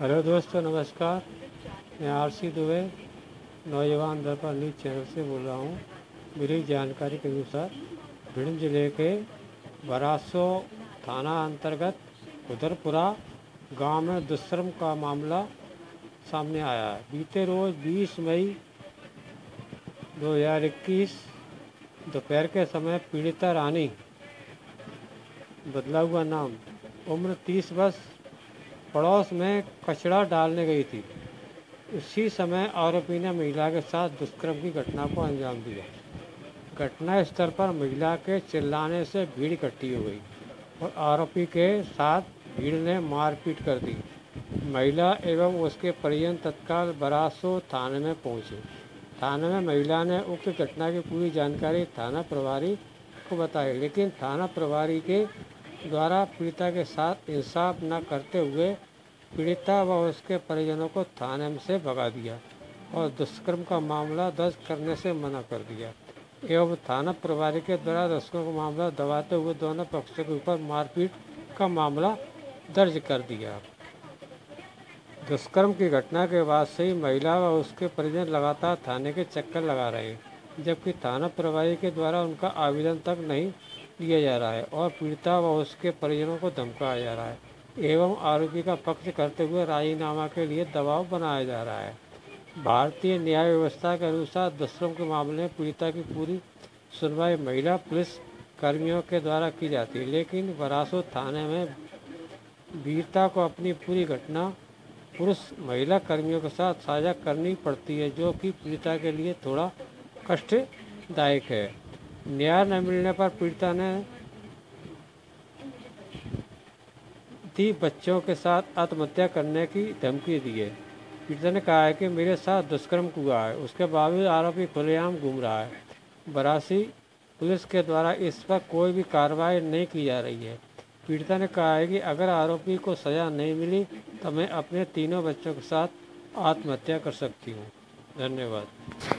Hello दोस्तों, नमस्कार। मैं आरसी दुबे नौजवान दर्पण न्यूज़ चैनल से बोल रहा हूँ। मेरी जानकारी के अनुसार भिंड जिले के बरासो थाना अंतर्गत उधरपुरा गांव में दुष्कर्म का मामला सामने आया है। बीते रोज 20 मई 2021 दोपहर के समय पीड़िता रानी, बदला हुआ नाम, उम्र 30 वर्ष, पड़ोस में कचरा डालने गई थी। उसी समय आरोपी ने महिला के साथ दुष्कर्म की घटना को अंजाम दिया। घटनास्थल पर महिला के चिल्लाने से भीड़ इकट्ठी हो गई और आरोपी के साथ भीड़ ने मारपीट कर दी। महिला एवं उसके परिजन तत्काल बरासो थाने में पहुंचे। थाने में महिला ने उक्त घटना की पूरी जानकारी थाना प्रभारी को बताई, लेकिन थाना प्रभारी के द्वारा पीड़िता के साथ इंसाफ न करते हुए पीड़िता व उसके परिजनों को थाने से भगा दिया और दुष्कर्म का मामला दर्ज करने से मना कर दिया एवं थाना प्रभारी के द्वारा दुष्कर्म का मामला दबाते हुए दोनों पक्षों के ऊपर मारपीट का मामला दर्ज कर दिया। दुष्कर्म की घटना के बाद से ही महिला व उसके परिजन लगातार थाने के चक्कर लगा रहे हैं, जबकि थाना प्रभारी के द्वारा उनका आवेदन तक नहीं लिया जा रहा है और पीड़िता व उसके परिजनों को धमकाया जा रहा है एवं आरोपी का पक्ष करते हुए राजीनामा के लिए दबाव बनाया जा रहा है। भारतीय न्याय व्यवस्था के अनुसार दुष्कर्म के मामले में पीड़िता की पूरी सुनवाई महिला पुलिस कर्मियों के द्वारा की जाती है, लेकिन बरासो थाने में पीड़िता को अपनी पूरी घटना पुरुष महिला कर्मियों के साथ साझा करनी पड़ती है, जो कि पीड़िता के लिए थोड़ा कष्टदायक है। न्याय न मिलने पर पीड़िता ने बच्चों के साथ आत्महत्या करने की धमकी दी है। पीड़िता ने कहा है कि मेरे साथ दुष्कर्म हुआ है, उसके बावजूद आरोपी खुलेआम घूम रहा है। बरासी पुलिस के द्वारा इस पर कोई भी कार्रवाई नहीं की जा रही है। पीड़िता ने कहा है कि अगर आरोपी को सज़ा नहीं मिली तो मैं अपने तीनों बच्चों के साथ आत्महत्या कर सकती हूँ। धन्यवाद।